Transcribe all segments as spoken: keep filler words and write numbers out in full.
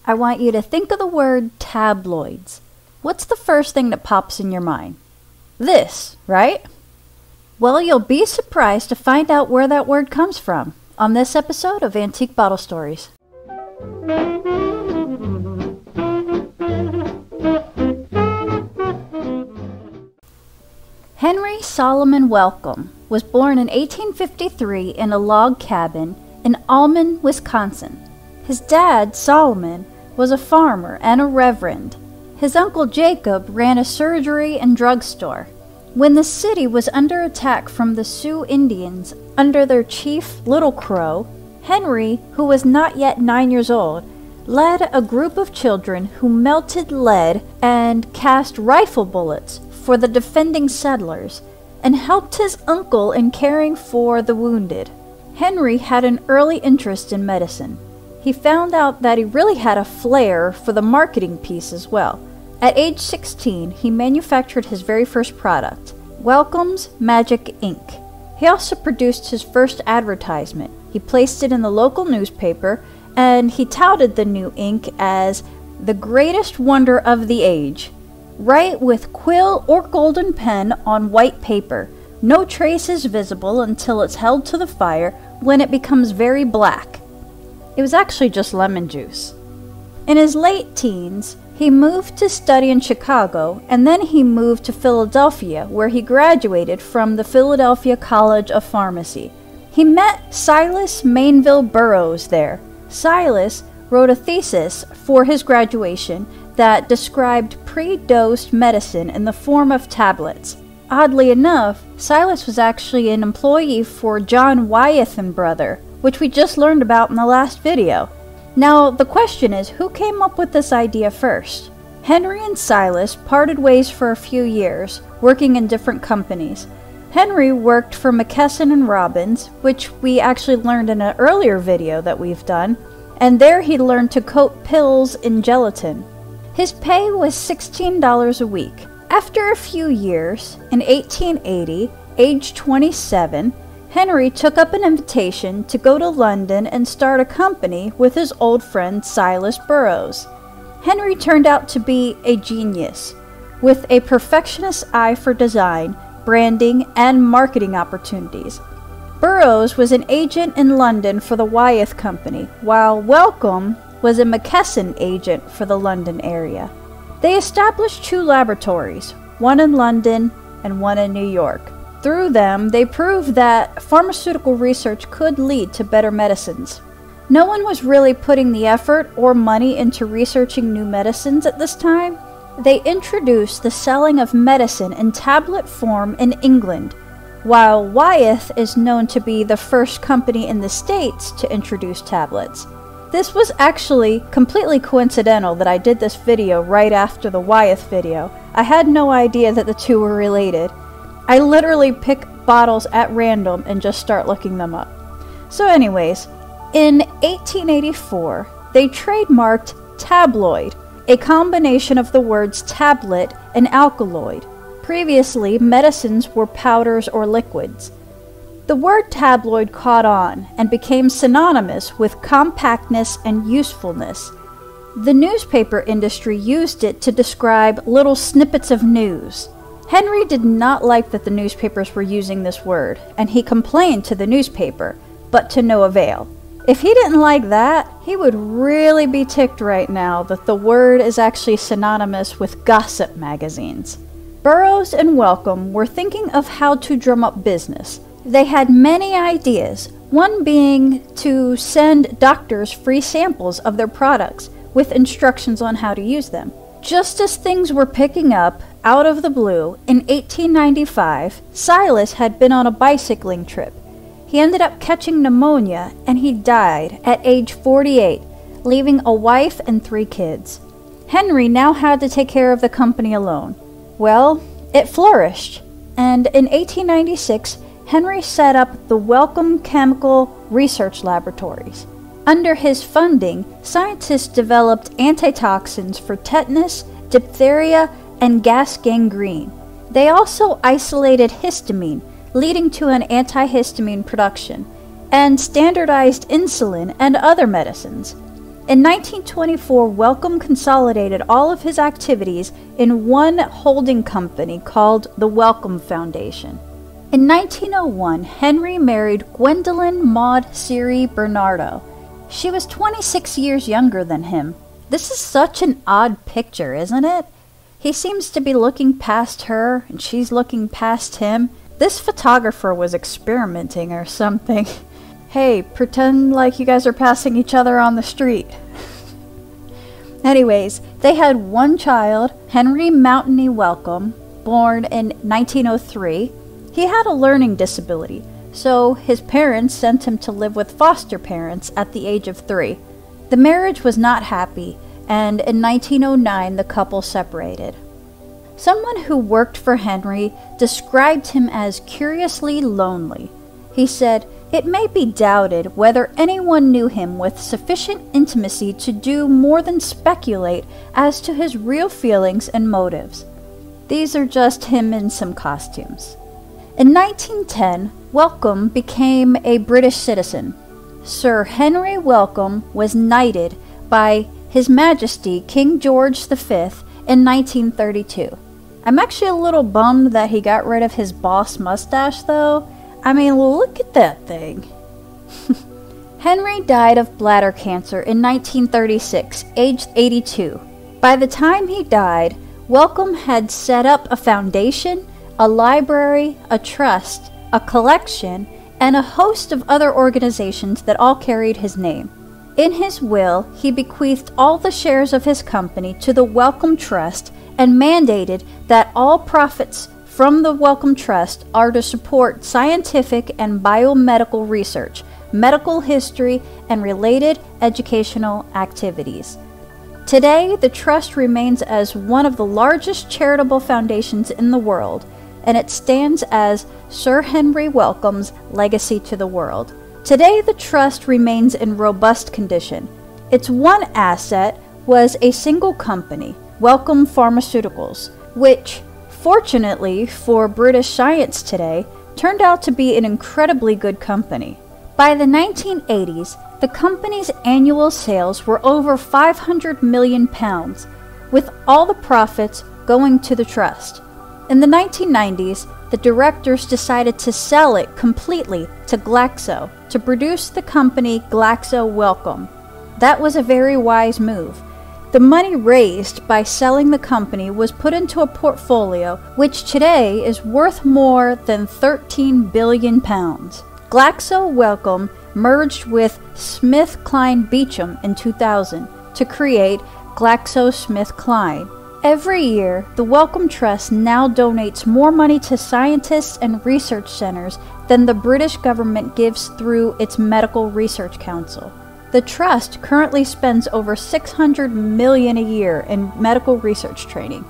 I want you to think of the word tabloids. What's the first thing that pops in your mind? This, right? Well, you'll be surprised to find out where that word comes from on this episode of Antique Bottle Stories. Henry Solomon Wellcome was born in eighteen fifty-three in a log cabin in Alman, Wisconsin. His dad, Solomon, was a farmer and a reverend. His uncle Jacob ran a surgery and drugstore. When the city was under attack from the Sioux Indians under their chief Little Crow, Henry, who was not yet nine years old, led a group of children who melted lead and cast rifle bullets for the defending settlers and helped his uncle in caring for the wounded. Henry had an early interest in medicine. He found out that he really had a flair for the marketing piece as well. At age sixteen, he manufactured his very first product, Wellcome's Magic Ink. He also produced his first advertisement. He placed it in the local newspaper, and he touted the new ink as the greatest wonder of the age. Write with quill or golden pen on white paper. No trace is visible until it's held to the fire, when it becomes very black. It was actually just lemon juice. In his late teens, he moved to study in Chicago, and then he moved to Philadelphia, where he graduated from the Philadelphia College of Pharmacy. He met Silas Mainville Burroughs there. Silas wrote a thesis for his graduation that described pre-dosed medicine in the form of tablets. Oddly enough, Silas was actually an employee for John Wyeth and Brother, which we just learned about in the last video. Now, the question is, who came up with this idea first? Henry and Silas parted ways for a few years, working in different companies. Henry worked for McKesson and Robbins, which we actually learned in an earlier video that we've done, and there he learned to coat pills in gelatin. His pay was sixteen dollars a week. After a few years, in eighteen eighty, age twenty-seven, Henry took up an invitation to go to London and start a company with his old friend Silas Burroughs. Henry turned out to be a genius, with a perfectionist eye for design, branding, and marketing opportunities. Burroughs was an agent in London for the Wyeth Company, while Wellcome was a McKesson agent for the London area. They established two laboratories, one in London and one in New York. Through them, they proved that pharmaceutical research could lead to better medicines. No one was really putting the effort or money into researching new medicines at this time. They introduced the selling of medicine in tablet form in England, while Wyeth is known to be the first company in the States to introduce tablets. This was actually completely coincidental that I did this video right after the Wyeth video. I had no idea that the two were related. I literally pick bottles at random and just start looking them up. So anyways, in eighteen eighty-four, they trademarked tabloid, a combination of the words tablet and alkaloid. Previously, medicines were powders or liquids. The word tabloid caught on and became synonymous with compactness and usefulness. The newspaper industry used it to describe little snippets of news. Henry did not like that the newspapers were using this word, and he complained to the newspaper, but to no avail. If he didn't like that, he would really be ticked right now that the word is actually synonymous with gossip magazines. Burroughs and Wellcome were thinking of how to drum up business. They had many ideas, one being to send doctors free samples of their products with instructions on how to use them. Just as things were picking up, out of the blue, in eighteen ninety-five, Silas had been on a bicycling trip. He ended up catching pneumonia and he died at age forty-eight, leaving a wife and three kids. Henry now had to take care of the company alone. Well, it flourished, and in eighteen ninety-six, Henry set up the Wellcome Chemical Research Laboratories. Under his funding, scientists developed antitoxins for tetanus, diphtheria, and gas gangrene. They also isolated histamine, leading to an antihistamine production, and standardized insulin and other medicines. In nineteen twenty-four, Wellcome consolidated all of his activities in one holding company called the Wellcome Foundation. In nineteen oh one, Henry married Gwendolyn Maud Siri Bernardo. She was twenty-six years younger than him. This is such an odd picture, isn't it? He seems to be looking past her, and she's looking past him. This photographer was experimenting or something. Hey, pretend like you guys are passing each other on the street. Anyways, they had one child, Henry Mountney Wellcome, born in nineteen oh three. He had a learning disability, so his parents sent him to live with foster parents at the age of three. The marriage was not happy, and in nineteen oh nine the couple separated. Someone who worked for Henry described him as curiously lonely. He said, "It may be doubted whether anyone knew him with sufficient intimacy to do more than speculate as to his real feelings and motives." These are just him in some costumes. In nineteen ten, Wellcome became a British citizen. Sir Henry Wellcome was knighted by His Majesty King George the Fifth in nineteen thirty-two. I'm actually a little bummed that he got rid of his boss mustache, though. I mean, look at that thing. Henry died of bladder cancer in nineteen thirty-six, aged eighty-two. By the time he died, Wellcome had set up a foundation, a library, a trust, a collection, and a host of other organizations that all carried his name. In his will, he bequeathed all the shares of his company to the Wellcome Trust and mandated that all profits from the Wellcome Trust are to support scientific and biomedical research, medical history, and related educational activities. Today, the Trust remains as one of the largest charitable foundations in the world, and it stands as Sir Henry Wellcome's legacy to the world. Today, the Trust remains in robust condition. Its one asset was a single company, Wellcome Pharmaceuticals, which, fortunately for British science today, turned out to be an incredibly good company. By the nineteen eighties, the company's annual sales were over five hundred million pounds, with all the profits going to the Trust. In the nineteen nineties, the directors decided to sell it completely to Glaxo to produce the company Glaxo Wellcome. That was a very wise move. The money raised by selling the company was put into a portfolio which today is worth more than thirteen billion pounds. Glaxo Wellcome merged with SmithKline Beecham in two thousand to create GlaxoSmithKline. Every year, the Wellcome Trust now donates more money to scientists and research centers than the British government gives through its Medical Research Council. The Trust currently spends over six hundred million dollars a year in medical research training.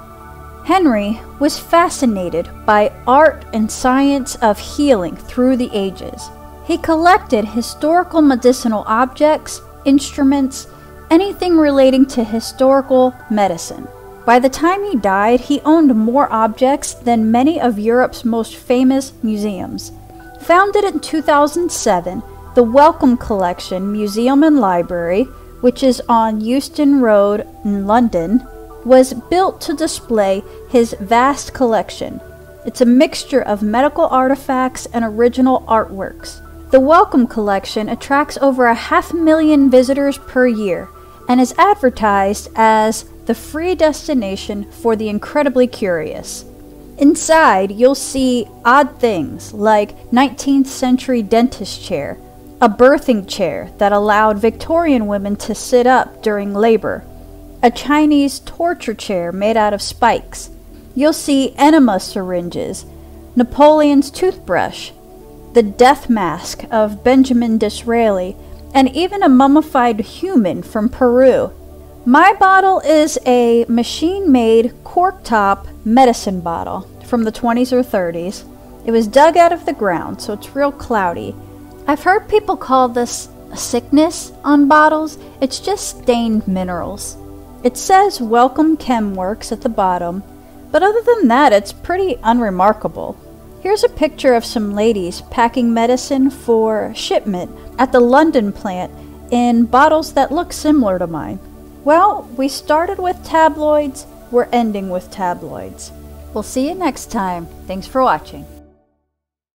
Henry was fascinated by art and science of healing through the ages. He collected historical medicinal objects, instruments, anything relating to historical medicine. By the time he died, he owned more objects than many of Europe's most famous museums. Founded in two thousand seven, the Wellcome Collection Museum and Library, which is on Euston Road in London, was built to display his vast collection. It's a mixture of medical artifacts and original artworks. The Wellcome Collection attracts over a half million visitors per year and is advertised as the free destination for the incredibly curious. Inside, you'll see odd things like nineteenth century dentist chair, a birthing chair that allowed Victorian women to sit up during labor, a Chinese torture chair made out of spikes. You'll see enema syringes, Napoleon's toothbrush, the death mask of Benjamin Disraeli, and even a mummified human from Peru. My bottle is a machine-made cork-top medicine bottle from the twenties or thirties. It was dug out of the ground, so it's real cloudy. I've heard people call this a sickness on bottles. It's just stained minerals. It says Wellcome Chemworks at the bottom, but other than that, it's pretty unremarkable. Here's a picture of some ladies packing medicine for shipment at the London plant in bottles that look similar to mine. Well, we started with tabloids, we're ending with tabloids. We'll see you next time. Thanks for watching.